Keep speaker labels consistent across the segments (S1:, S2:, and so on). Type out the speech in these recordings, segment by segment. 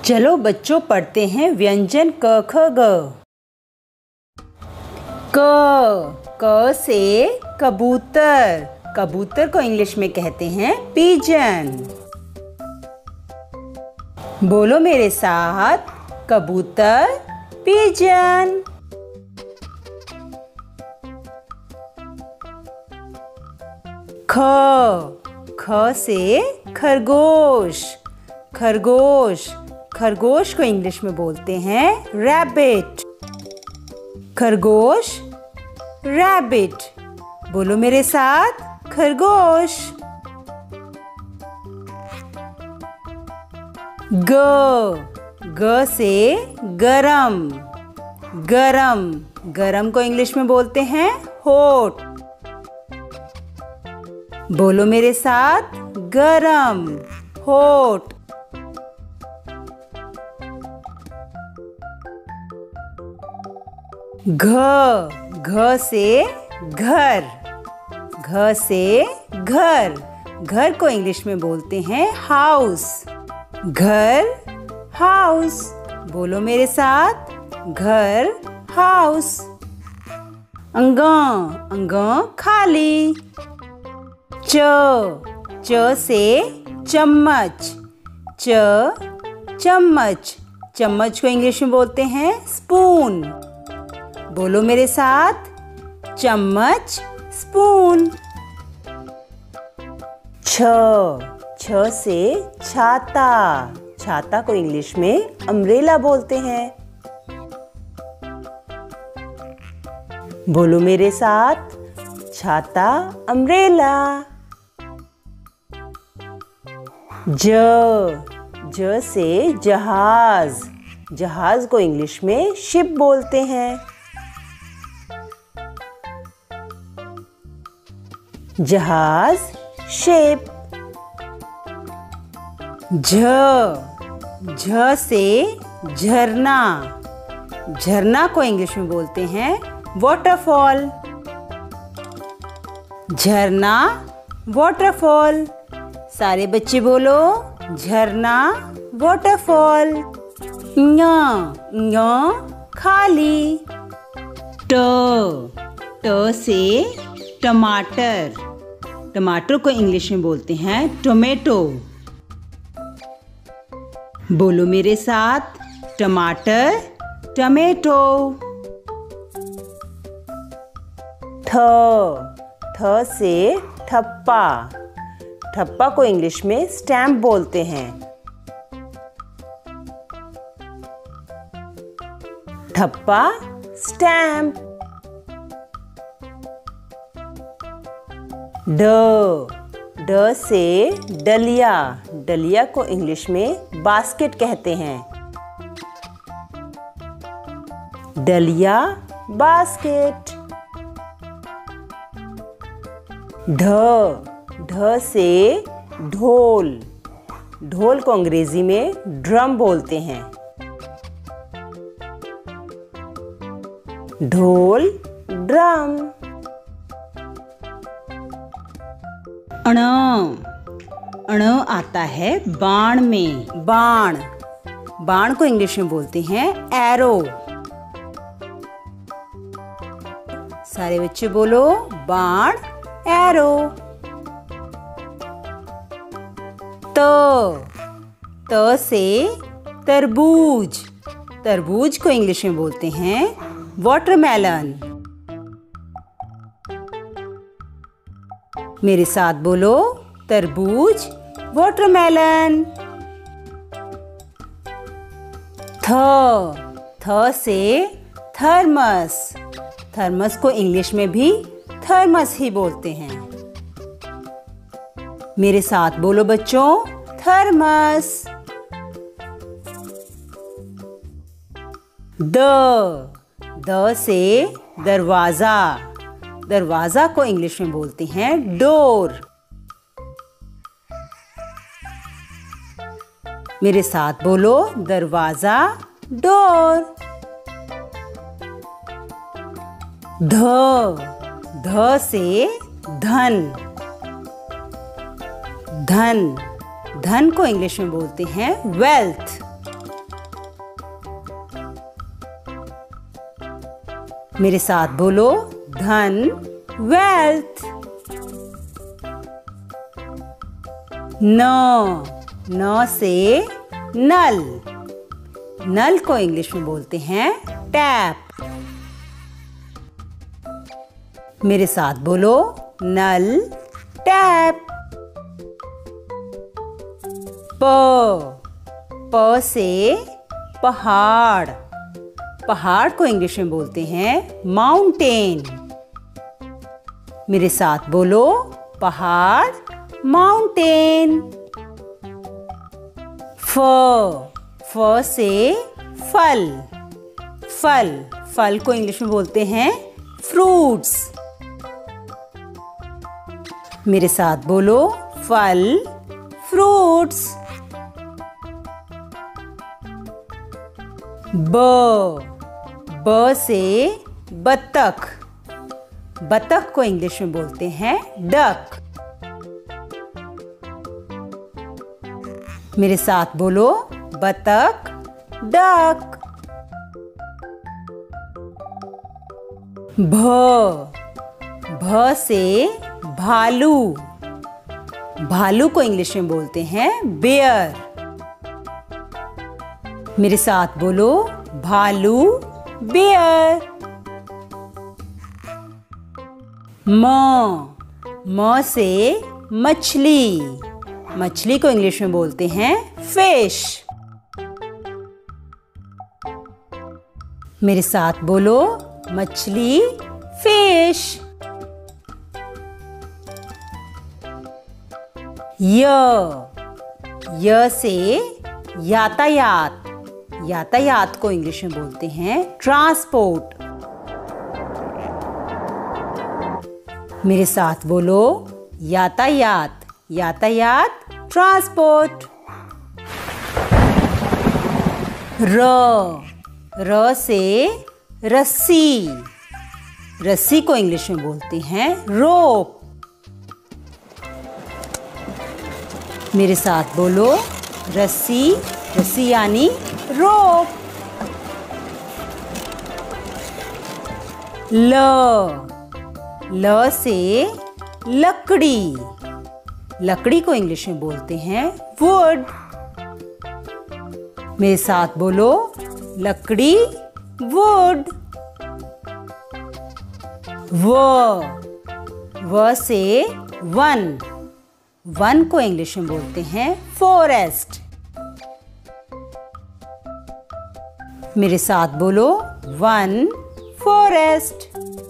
S1: चलो बच्चों पढ़ते हैं व्यंजन क ख ग। क से कबूतर। कबूतर को इंग्लिश में कहते हैं पिजन। बोलो मेरे साथ, कबूतर पिजन। ख से खरगोश। खरगोश खरगोश को इंग्लिश में बोलते हैं रैबिट। खरगोश रैबिट। बोलो मेरे साथ, खरगोश। ग से गरम। गरम गरम को इंग्लिश में बोलते हैं हॉट। बोलो मेरे साथ, गरम हॉट। घ से घर। घ से घर। घर को इंग्लिश में बोलते हैं हाउस। घर हाउस। बोलो मेरे साथ, घर हाउस। अंग खाली। च से चम्मच। चम्मच चम्मच को इंग्लिश में बोलते हैं स्पून। बोलो मेरे साथ, चम्मच स्पून। छ से छाता। छाता को इंग्लिश में अम्ब्रेला बोलते हैं। बोलो मेरे साथ, छाता अम्ब्रेला। ज से जहाज। जहाज को इंग्लिश में शिप बोलते हैं। जहाज शिप। झ से झरना। झरना को इंग्लिश में बोलते हैं वॉटरफॉल। झरना वॉटरफॉल। सारे बच्चे बोलो, झरना वॉटरफॉल। ञ खाली। ट से टमाटर। टमाटर को इंग्लिश में बोलते हैं टोमेटो। बोलो मेरे साथ, टमाटर टमेटो। थ से ठप्पा। ठप्पा को इंग्लिश में स्टैम्प बोलते हैं। ठप्पा स्टैम्प। ड से डलिया। डलिया को इंग्लिश में बास्केट कहते हैं। डलिया बास्केट। ढ से ढोल। ढोल को अंग्रेजी में ड्रम बोलते हैं। ढोल ड्रम। अण आता है बाण में। बाण बाण को इंग्लिश में बोलते हैं एरो। सारे बच्चे बोलो, बाण एरो। त से तरबूज। तरबूज को इंग्लिश में बोलते हैं वाटरमेलन। मेरे साथ बोलो, तरबूज वाटरमेलन। थ से थर्मस। थर्मस को इंग्लिश में भी थर्मस ही बोलते हैं। मेरे साथ बोलो बच्चों, थर्मस। द से दरवाजा। दरवाजा को इंग्लिश में बोलते हैं डोर। मेरे साथ बोलो, दरवाजा डोर। ध से धन। धन धन को इंग्लिश में बोलते हैं वेल्थ। मेरे साथ बोलो, धन, वेल्थ। न से नल। नल को इंग्लिश में बोलते हैं टैप। मेरे साथ बोलो, नल, टैप। प से पहाड़। पहाड़ को इंग्लिश में बोलते हैं माउंटेन। मेरे साथ बोलो, पहाड़, माउंटेन। फ से फल। फल को इंग्लिश में बोलते हैं फ्रूट्स। मेरे साथ बोलो, फल, फ्रूट्स। ब से बतख। बतख को इंग्लिश में बोलते हैं डक। मेरे साथ बोलो, बतख, डक। भ से भालू। भालू को इंग्लिश में बोलते हैं बेयर। मेरे साथ बोलो, भालू, बेयर। म से मछली। मछली को इंग्लिश में बोलते हैं फिश। मेरे साथ बोलो, मछली, फिश। य से यातायात। यातायात को इंग्लिश में बोलते हैं ट्रांसपोर्ट। मेरे साथ बोलो, यातायात, यातायात, ट्रांसपोर्ट। र से रस्सी। रस्सी को इंग्लिश में बोलते हैं रोप। मेरे साथ बोलो, रस्सी, रस्सी यानी रोप। ल से लकड़ी। लकड़ी को इंग्लिश में बोलते हैं वुड। मेरे साथ बोलो, लकड़ी, वुड। व से वन। वन को इंग्लिश में बोलते हैं फॉरेस्ट। मेरे साथ बोलो, वन, फॉरेस्ट।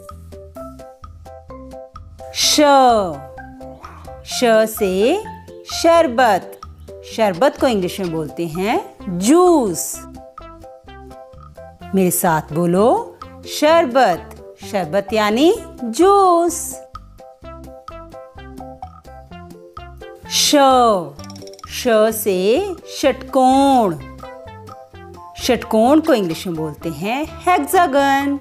S1: श से शरबत। शरबत को इंग्लिश में बोलते हैं जूस। मेरे साथ बोलो, शरबत, शरबत यानी जूस। श से षटकोण। षटकोण को इंग्लिश में बोलते हैं हेक्सागन।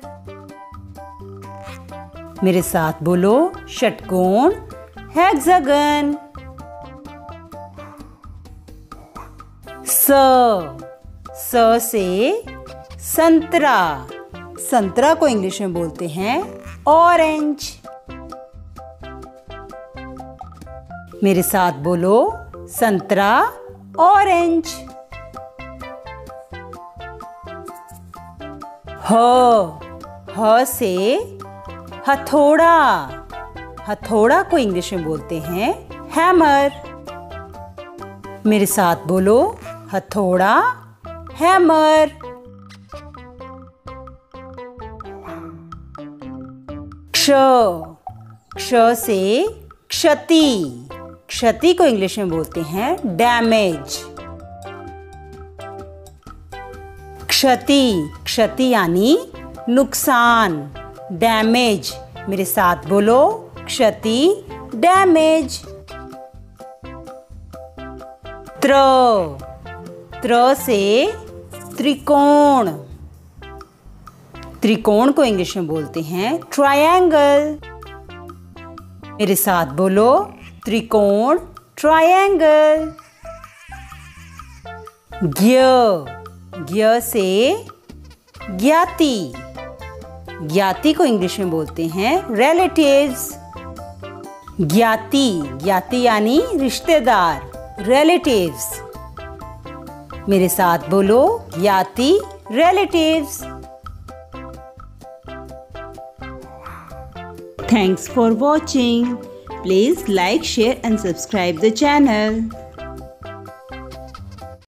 S1: मेरे साथ बोलो, षटकोण, हेक्सागन। स से संतरा। संतरा को इंग्लिश में बोलते हैं ऑरेंज। मेरे साथ बोलो, संतरा, ऑरेंज। ह से हथौड़ा। हथौड़ा को इंग्लिश में बोलते हैं हैमर। मेरे साथ बोलो, हथौड़ा, हैमर। क्ष से क्षति। क्षति को इंग्लिश में बोलते हैं डैमेज। क्षति, क्षति यानी नुकसान, डैमेज। मेरे साथ बोलो, क्षति, डैमेज। त्र से त्रिकोण। त्रिकोण को इंग्लिश में बोलते हैं ट्रायंगल। मेरे साथ बोलो, त्रिकोण, ट्रायंगल। ज्ञ से ज्ञाति। ज्ञाति को इंग्लिश में बोलते हैं रिलेटिव्स। ज्ञाति, ज्ञाति यानी रिश्तेदार, रिलेटिव्स। मेरे साथ बोलो, ज्ञाति, relatives. Thanks for watching. Please like, share and subscribe the channel.